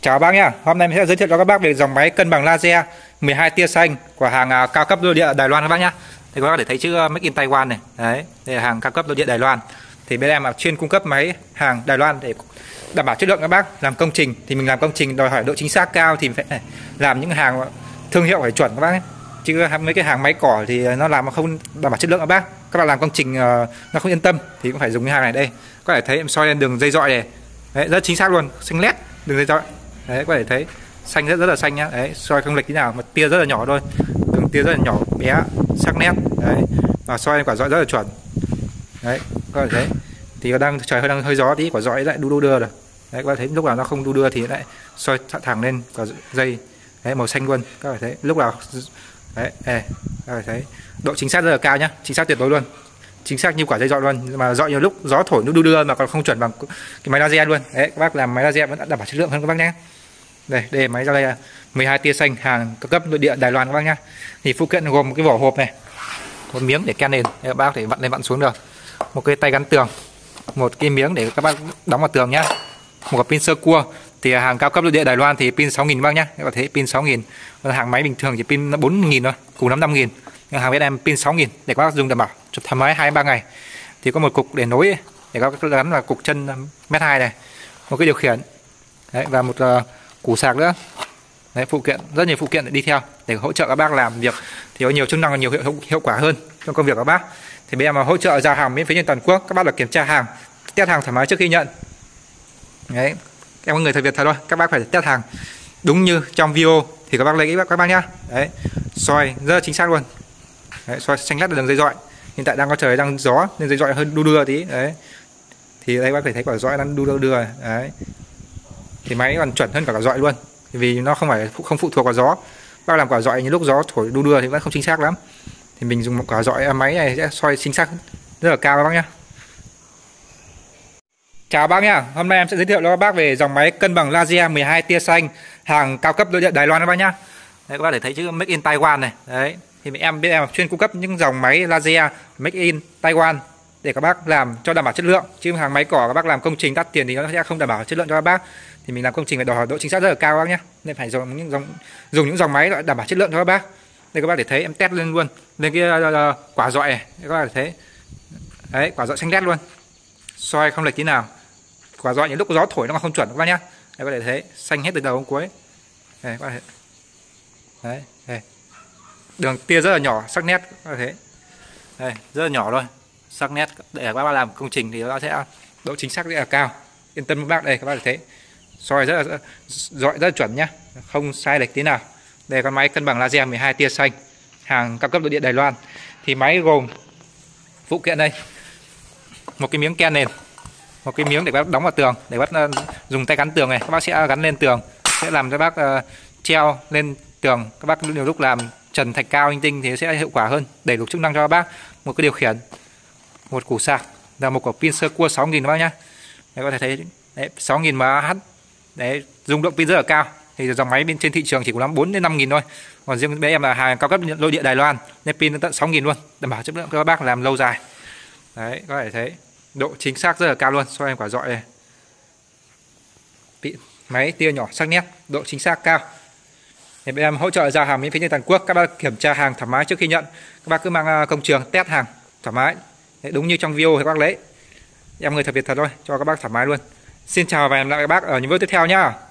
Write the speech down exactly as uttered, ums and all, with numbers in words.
Chào bác nhá. Hôm nay mình sẽ giới thiệu cho các bác về dòng máy cân bằng laser mười hai tia xanh của hàng uh, cao cấp nội địa Đài Loan các bác nhá. Thì các bác để thấy chữ Make in Taiwan này. Đấy, đây là hàng cao cấp nội địa Đài Loan. Thì bên em là chuyên cung cấp máy hàng Đài Loan để đảm bảo chất lượng các bác. Làm công trình thì mình làm công trình đòi hỏi độ chính xác cao thì phải làm những hàng thương hiệu phải chuẩn các bác ấy. Chứ mấy cái hàng máy cỏ thì nó làm mà không đảm bảo chất lượng các bác. Các bạn làm công trình uh, nó không yên tâm thì cũng phải dùng cái hàng này đây. Có thể thấy em soi lên đường dây dọi này. Đấy, rất chính xác luôn, xanh lét đường dây dọi. Đấy, có thể thấy xanh rất rất là xanh nhá. Đấy, soi không lệch tí nào, mà tia rất là nhỏ thôi, đường tia rất là nhỏ bé, sắc nét. Đấy, và soi quả dọi rất là chuẩn. Đấy, có thể thấy thì đang trời hơi đang hơi gió tí, quả dọi lại đu đu đưa rồi. Đấy, có thể thấy lúc nào nó không đu đưa thì lại soi thẳng lên quả dây. Đấy, màu xanh luôn. Các bạn thấy lúc nào đấy, đây, các bạn thấy độ chính xác rất là cao nhá, chính xác tuyệt đối luôn, chính xác như quả dây dọi luôn, mà dọi nhiều lúc gió thổi nó đu đưa mà còn không chuẩn bằng cái máy laser luôn. Đấy, các bác làm máy laser vẫn đảm bảo chất lượng hơn các bác nhé. Đây, đây là máy laser mười hai tia xanh hàng cao cấp nội địa Đài Loan các bác nhá. Thì phụ kiện gồm một cái vỏ hộp này, một miếng để ken nền, để các bác thể vặn lên vặn xuống được, một cái tay gắn tường, một cái miếng để các bác đóng vào tường nhá, một cái pin sơ cua. Thì hàng cao cấp nội địa Đài Loan thì pin sáu nghìn bác nhá, các bạn thấy pin sáu nghìn. Còn hàng máy bình thường chỉ pin bốn nghìn thôi, cùng lắm năm nghìn. Nhưng hàng bên em pin sáu nghìn để các bác dùng đảm bảo thoải mái hai ba ngày. Thì có một cục để nối để các bác gắn là cục chân mét hai này, một cái điều khiển. Đấy, và một uh, củ sạc nữa. Đấy, phụ kiện, rất nhiều phụ kiện để đi theo để hỗ trợ các bác làm việc thì có nhiều chức năng và nhiều hiệu, hiệu quả hơn trong công việc các bác. Thì bên em mà hỗ trợ giao hàng miễn phí trên toàn quốc, các bác được kiểm tra hàng, test hàng thoải mái trước khi nhận. Đấy, em có người thật việc thật thôi, các bác phải test hàng đúng như trong video thì các bác lấy các bác nhá. Đấy, soi rất là chính xác luôn. Đấy, soi xanh lét đường dây dọi. Hiện tại đang có trời đang gió nên dây dọi hơi đu đưa tí. Đấy, thì đây các bác phải thấy quả dọi đang đu đưa đưa. Đấy, thì máy còn chuẩn hơn cả quả dọi luôn, vì nó không phải không phụ thuộc vào gió. Bác làm quả dọi như lúc gió thổi đu đưa thì vẫn không chính xác lắm. Thì mình dùng một quả dọi máy này sẽ soi chính xác rất là cao các bác nhá. Chào bác nhá, hôm nay em sẽ giới thiệu cho các bác về dòng máy cân bằng laser mười hai tia xanh hàng cao cấp nội địa Đài Loan các bác nhá. Đấy, các bác để thấy chữ Make in Taiwan này. Đấy, thì em biết em chuyên cung cấp những dòng máy laser Make in Taiwan để các bác làm cho đảm bảo chất lượng. Chứ hàng máy cỏ các bác làm công trình đắt tiền thì nó sẽ không đảm bảo chất lượng cho các bác. Thì mình làm công trình phải đòi hỏi độ chính xác rất là cao các bác nhá, nên phải dùng những dòng dùng những dòng máy đảm bảo chất lượng cho các bác. Đây các bác để thấy em test lên luôn lên cái uh, quả dọi này, các bác để thấy. Đấy, quả dọi xanh lét luôn, soi không lệch tí nào. Quả dọi những lúc gió thổi nó không chuẩn các bác nhá. Đây có thể thấy xanh hết từ đầu đến cuối. Đây các bác thấy. Đấy, đây. Đường tia rất là nhỏ, sắc nét các bác thấy. Đây, rất là nhỏ thôi, sắc nét để các bác làm công trình thì nó sẽ độ chính xác rất là cao. Yên tâm các bác, đây các bác thấy soi rất là dọi rất là chuẩn nhá, không sai lệch tí nào. Đây con máy cân bằng laser mười hai tia xanh hàng cao cấp nội địa Đài Loan. Thì máy gồm phụ kiện đây, một cái miếng ken nền, một cái miếng để bác đóng vào tường, để bác uh, dùng tay gắn tường này, các bác sẽ gắn lên tường, sẽ làm cho bác uh, treo lên tường. Các bác nhiều lúc làm trần thạch cao linh tinh thì sẽ hiệu quả hơn, đầy đủ chức năng cho các bác. Một cái điều khiển, một củ sạc và một quả pin sơ cua sáu nghìn các bác nhá. Đấy, có thể thấy đấy, sáu nghìn mAh. Đấy, dung lượng pin rất là cao. Thì dòng máy bên trên thị trường chỉ có bốn đến năm nghìn thôi. Còn riêng bên em là hàng cao cấp nội địa Đài Loan nên pin đến tận sáu nghìn luôn, đảm bảo chất lượng cho các bác làm lâu dài. Đấy, có thể thấy độ chính xác rất là cao luôn, soi em quả dọi này. Máy tia nhỏ sắc nét, độ chính xác cao. Thì bên em hỗ trợ giao hàng miễn phí trên toàn quốc, các bác kiểm tra hàng thoải mái trước khi nhận. Các bác cứ mang công trường test hàng thoải mái. Đấy, đúng như trong video thì các bác lấy. Em người thật việc thật thôi, cho các bác thoải mái luôn. Xin chào và hẹn gặp lại các bác ở những video tiếp theo nhá.